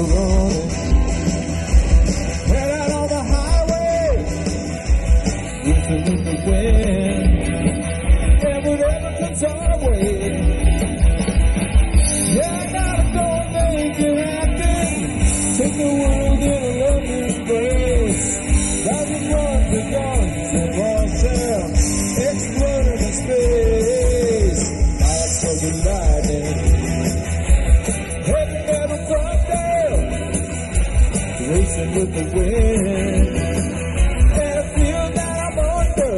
running. Head out on the highway, whistling in the wind. And whatever comes our way, yeah, I gotta go and make it happen. Take the world in a loving embrace. Rising up the guns of ourselves, exploding in space. Lights of the lightning, heavy metal thunder, racing with the wind. And I feel that I'm under.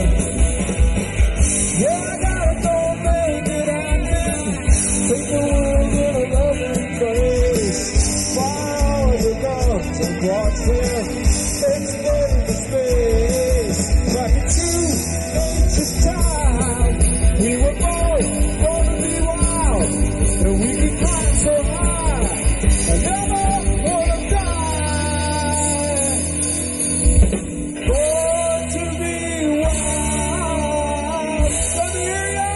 Yeah, I gotta go and make it happen. Take the world in a loving embrace. Fire all the guns and watch them exploding in space. Like a true ancient time, we were born to be wild, and we could climb so high, and never wanna die. Born to be wild. Let me hear ya.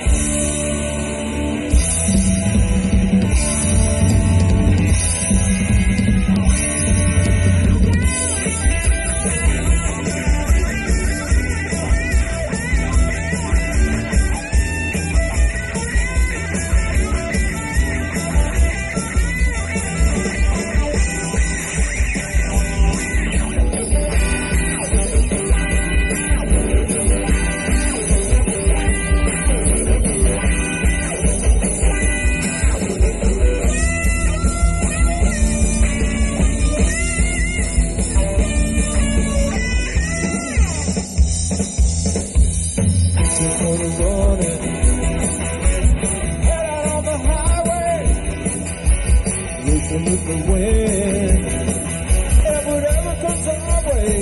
With the wind, and whatever comes our way,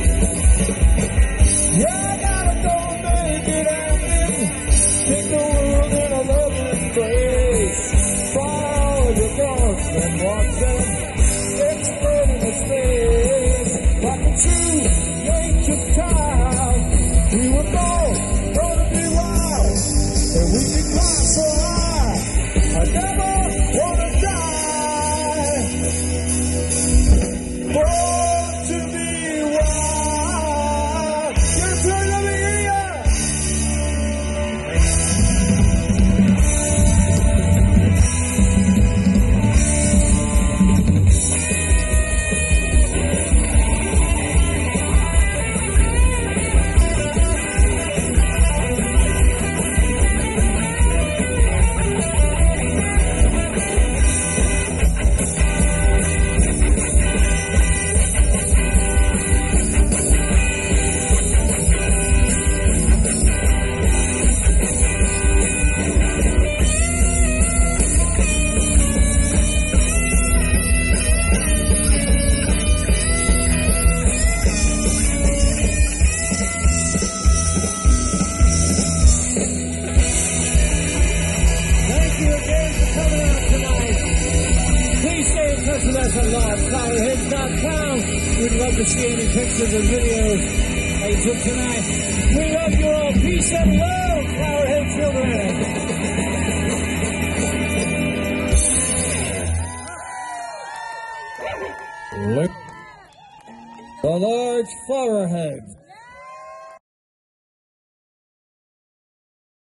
yeah, I gotta go and make it happen. Take the world in a loving embrace. Fire the guns and watch them exploding in space. Like a true ancient time, we were born to be wild, and we can climb so high, I never wanna die. Born to be wild. Yes, sir, let me hear ya. Flowerheads.com. We'd love to see any pictures or videos that you took tonight. We love you all. Peace and love, Flowerhead children. The large Flowerheads.